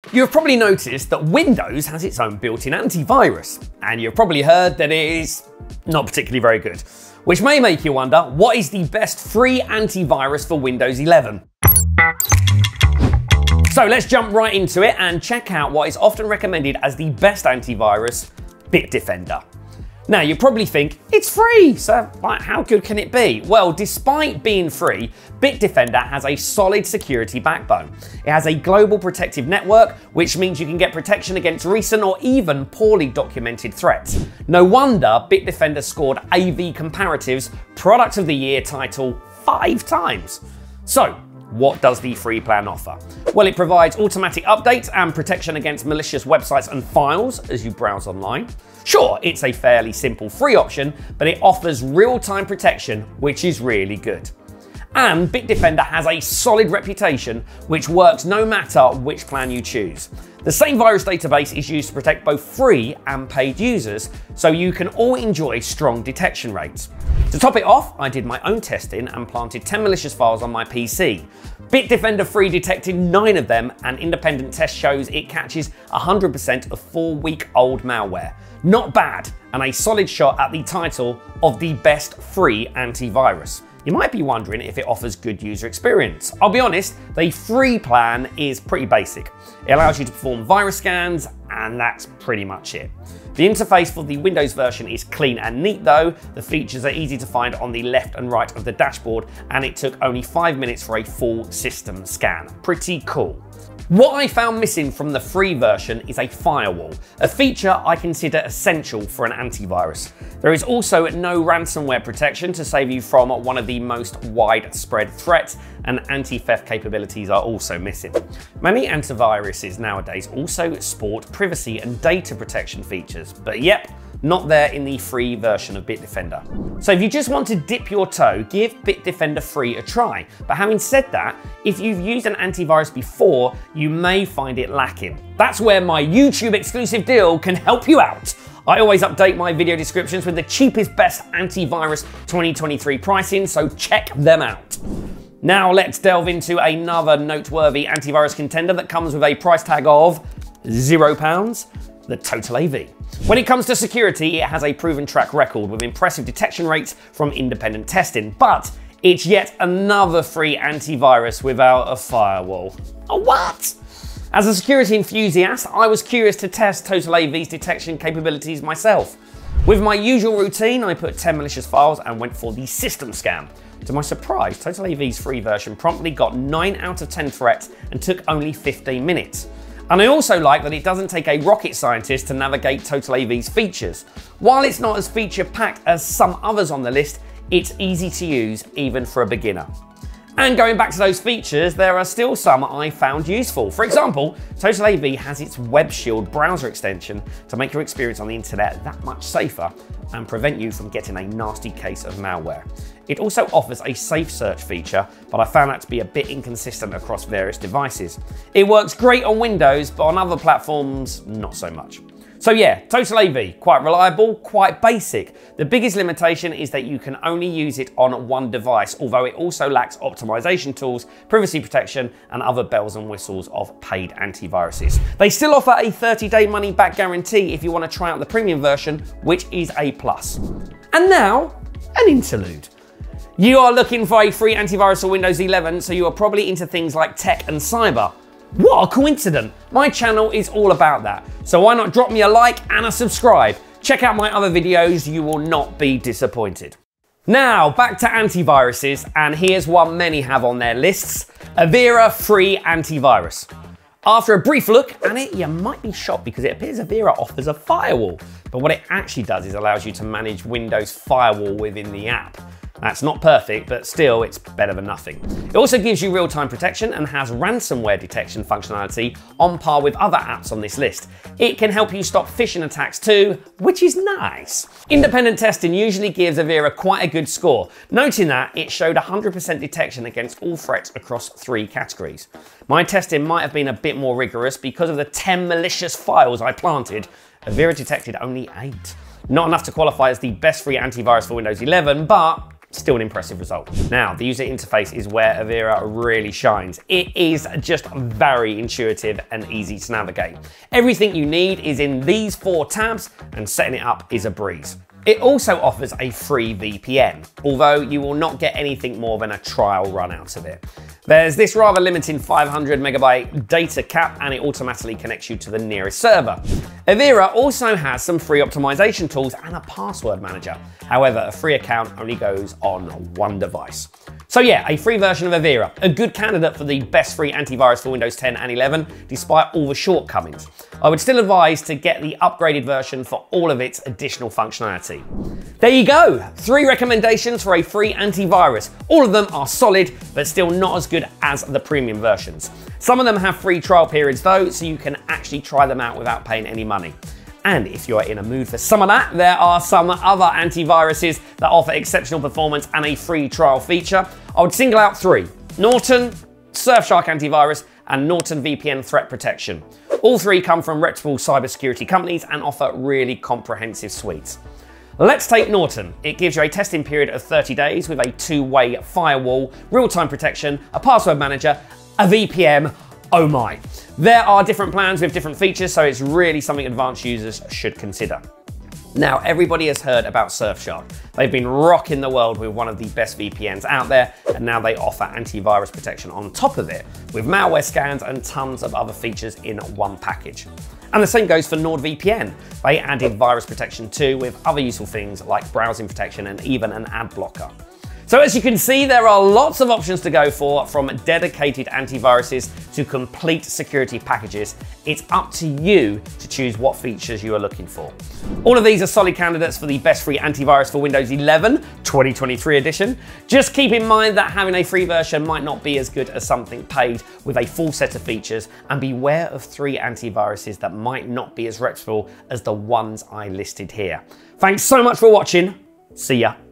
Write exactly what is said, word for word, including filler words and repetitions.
You've probably noticed that Windows has its own built-in antivirus, and you've probably heard that it is not particularly very good, which may make you wonder, what is the best free antivirus for Windows eleven? So let's jump right into it and check out what is often recommended as the best antivirus, Bitdefender. Now, you probably think, it's free, so like, how good can it be? Well, despite being free, Bitdefender has a solid security backbone. It has a global protective network, which means you can get protection against recent or even poorly documented threats. No wonder Bitdefender scored A V Comparative's Product of the Year title five times. So, what does the free plan offer? Well, it provides automatic updates and protection against malicious websites and files as you browse online. Sure, it's a fairly simple free option, but it offers real-time protection, which is really good. And Bitdefender has a solid reputation, which works no matter which plan you choose. The same virus database is used to protect both free and paid users, so you can all enjoy strong detection rates. To top it off, I did my own testing and planted ten malicious files on my P C. Bitdefender Free detected nine of them, and independent test shows it catches one hundred percent of four-week-old malware. Not bad, and a solid shot at the title of the best free antivirus. You might be wondering if it offers good user experience. I'll be honest, the free plan is pretty basic. It allows you to perform virus scans, and that's pretty much it. The interface for the Windows version is clean and neat though. The features are easy to find on the left and right of the dashboard, and it took only five minutes for a full system scan. Pretty cool. What I found missing from the free version is a firewall, a feature I consider essential for an antivirus. There is also no ransomware protection to save you from one of the most widespread threats, and anti-theft capabilities are also missing. Many antiviruses nowadays also sport privacy and data protection features, but yep, not there in the free version of Bitdefender. So if you just want to dip your toe, give Bitdefender Free a try. But having said that, if you've used an antivirus before, you may find it lacking. That's where my YouTube exclusive deal can help you out. I always update my video descriptions with the cheapest best antivirus twenty twenty-three pricing, so check them out. Now let's delve into another noteworthy antivirus contender that comes with a price tag of zero pounds, the TotalAV. When it comes to security, it has a proven track record with impressive detection rates from independent testing, but it's yet another free antivirus without a firewall. A what? As a security enthusiast, I was curious to test TotalAV's detection capabilities myself. With my usual routine, I put ten malicious files and went for the system scan. To my surprise, TotalAV's free version promptly got nine out of ten threats and took only fifteen minutes. And I also like that it doesn't take a rocket scientist to navigate TotalAV's features. While it's not as feature-packed as some others on the list, it's easy to use even for a beginner. And going back to those features, there are still some I found useful. For example, TotalAV has its Web Shield browser extension to make your experience on the internet that much safer and prevent you from getting a nasty case of malware. It also offers a safe search feature, but I found that to be a bit inconsistent across various devices. It works great on Windows, but on other platforms, not so much. So yeah, TotalAV, quite reliable, quite basic. The biggest limitation is that you can only use it on one device, although it also lacks optimization tools, privacy protection, and other bells and whistles of paid antiviruses. They still offer a thirty day money back guarantee if you want to try out the premium version, which is a plus. And now, an interlude. You are looking for a free antivirus for Windows eleven, so you are probably into things like tech and cyber. What a coincidence! My channel is all about that. So why not drop me a like and a subscribe? Check out my other videos, you will not be disappointed. Now, back to antiviruses, and here's one many have on their lists, Avira Free Antivirus. After a brief look at it, you might be shocked because it appears Avira offers a firewall. But what it actually does is allows you to manage Windows Firewall within the app. That's not perfect, but still, it's better than nothing. It also gives you real-time protection and has ransomware detection functionality on par with other apps on this list. It can help you stop phishing attacks too, which is nice. Independent testing usually gives Avira quite a good score, noting that it showed one hundred percent detection against all threats across three categories. My testing might have been a bit more rigorous because of the ten malicious files I planted. Avira detected only eight. Not enough to qualify as the best free antivirus for Windows eleven, but Still an impressive result. Now, the user interface is where Avira really shines. It is just very intuitive and easy to navigate. Everything you need is in these four tabs, and setting it up is a breeze. It also offers a free V P N, although you will not get anything more than a trial run out of it. There's this rather limiting five hundred megabyte data cap, and it automatically connects you to the nearest server. Avira also has some free optimization tools and a password manager. However, a free account only goes on one device. So yeah, a free version of Avira, a good candidate for the best free antivirus for Windows ten and eleven, despite all the shortcomings. I would still advise to get the upgraded version for all of its additional functionality. There you go, three recommendations for a free antivirus. All of them are solid, but still not as good as the premium versions. Some of them have free trial periods though, so you can actually try them out without paying any money. And if you're in a mood for some of that, there are some other antiviruses that offer exceptional performance and a free trial feature. I would single out three: Norton, Surfshark Antivirus, and Norton V P N Threat Protection. All three come from reputable cybersecurity companies and offer really comprehensive suites. Let's take Norton. It gives you a testing period of thirty days with a two-way firewall, real-time protection, a password manager, a V P N. Oh my. There are different plans with different features, so it's really something advanced users should consider. Now, everybody has heard about Surfshark. They've been rocking the world with one of the best V P Ns out there, and now they offer antivirus protection on top of it, with malware scans and tons of other features in one package. And the same goes for NordVPN. They added virus protection too, with other useful things like browsing protection and even an ad blocker. So as you can see, there are lots of options to go for, from dedicated antiviruses to complete security packages. It's up to you to choose what features you are looking for. All of these are solid candidates for the best free antivirus for Windows eleven, twenty twenty-three edition. Just keep in mind that having a free version might not be as good as something paid with a full set of features, and beware of three antiviruses that might not be as reputable as the ones I listed here. Thanks so much for watching. See ya.